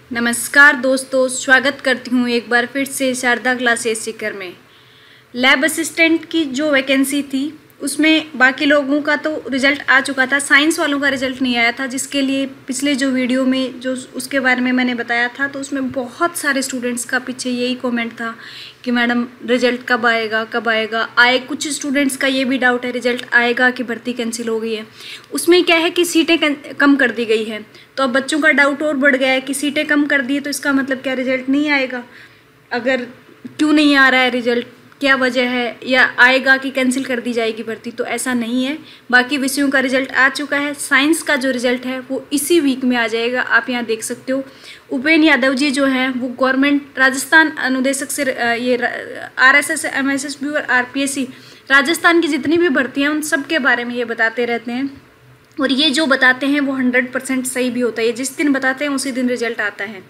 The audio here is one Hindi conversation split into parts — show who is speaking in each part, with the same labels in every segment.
Speaker 1: नमस्कार दोस्तों, स्वागत करती हूँ एक बार फिर से शारदा क्लासेस सीकर में। लैब असिस्टेंट की जो वैकेंसी थी उसमें बाकी लोगों का तो रिज़ल्ट आ चुका था, साइंस वालों का रिज़ल्ट नहीं आया था, जिसके लिए पिछले जो वीडियो में जो उसके बारे में मैंने बताया था तो उसमें बहुत सारे स्टूडेंट्स का पीछे यही कमेंट था कि मैडम रिज़ल्ट कब आएगा कब आएगा। कुछ स्टूडेंट्स का ये भी डाउट है रिज़ल्ट आएगा कि भर्ती कैंसिल हो गई है। उसमें क्या है कि सीटें कम कर दी गई है, तो अब बच्चों का डाउट और बढ़ गया है कि सीटें कम कर दी है तो इसका मतलब क्या रिज़ल्ट नहीं आएगा। अगर क्यों नहीं आ रहा है रिज़ल्ट, क्या वजह है, या आएगा कि कैंसिल कर दी जाएगी भर्ती, तो ऐसा नहीं है। बाकी विषयों का रिज़ल्ट आ चुका है। साइंस का जो रिज़ल्ट है वो इसी वीक में आ जाएगा। आप यहाँ देख सकते हो उपेन यादव जी जो हैं वो गवर्नमेंट राजस्थान अनुदेशक से ये RSS MSSB और RPSC राजस्थान की जितनी भी भर्ती हैं उन सब के बारे में ये बताते रहते हैं, और ये जो बताते हैं वो 100% सही भी होता है। जिस दिन बताते हैं उसी दिन रिज़ल्ट आता है।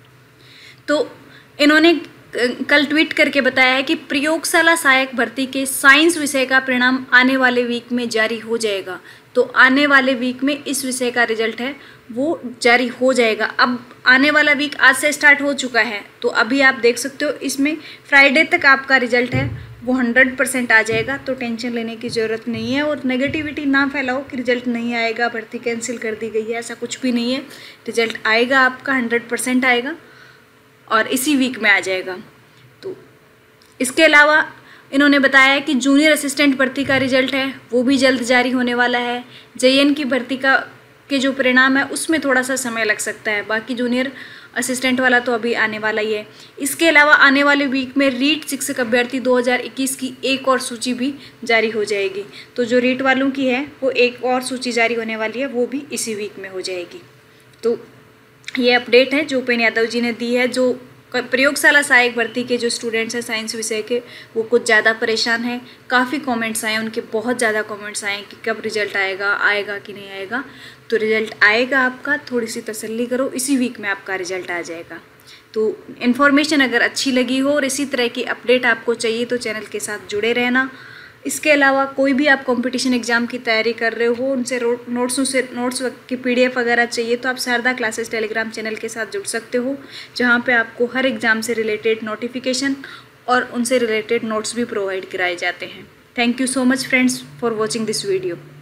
Speaker 1: तो इन्होंने कल ट्वीट करके बताया है कि प्रयोगशाला सहायक भर्ती के साइंस विषय का परिणाम आने वाले वीक में जारी हो जाएगा। तो आने वाले वीक में इस विषय का रिजल्ट है वो जारी हो जाएगा। अब आने वाला वीक आज से स्टार्ट हो चुका है, तो अभी आप देख सकते हो इसमें फ्राइडे तक आपका रिजल्ट है वो 100% आ जाएगा। तो टेंशन लेने की ज़रूरत नहीं है, और नेगेटिविटी ना फैलाओ कि रिजल्ट नहीं आएगा, भर्ती कैंसिल कर दी गई है, ऐसा कुछ भी नहीं है। रिजल्ट आएगा, आपका 100% आएगा और इसी वीक में आ जाएगा। तो इसके अलावा इन्होंने बताया है कि जूनियर असिस्टेंट भर्ती का रिजल्ट है वो भी जल्द जारी होने वाला है। JN की भर्ती के जो परिणाम है उसमें थोड़ा सा समय लग सकता है, बाकी जूनियर असिस्टेंट वाला तो अभी आने वाला ही है। इसके अलावा आने वाले वीक में रीट शिक्षक अभ्यर्थी 2021 की एक और सूची भी जारी हो जाएगी। तो जो रीट वालों की है वो एक और सूची जारी होने वाली है, वो भी इसी वीक में हो जाएगी। तो ये अपडेट है जो उपेन यादव जी ने दी है। जो प्रयोगशाला सहायक भर्ती के जो स्टूडेंट्स हैं साइंस विषय के वो कुछ ज़्यादा परेशान हैं। काफ़ी कमेंट्स आए उनके, बहुत ज़्यादा कमेंट्स आए कि कब रिजल्ट आएगा कि नहीं आएगा। तो रिजल्ट आएगा आपका, थोड़ी सी तसल्ली करो, इसी वीक में आपका रिजल्ट आ जाएगा। तो इन्फॉर्मेशन अगर अच्छी लगी हो और इसी तरह की अपडेट आपको चाहिए तो चैनल के साथ जुड़े रहना। इसके अलावा कोई भी आप कंपटीशन एग्ज़ाम की तैयारी कर रहे हो, उनसे नोट्स की PDF वगैरह चाहिए तो आप शारदा क्लासेस टेलीग्राम चैनल के साथ जुड़ सकते हो, जहां पे आपको हर एग्ज़ाम से रिलेटेड नोटिफिकेशन और उनसे रिलेटेड नोट्स भी प्रोवाइड कराए जाते हैं। Thank you so much friends for watching this video.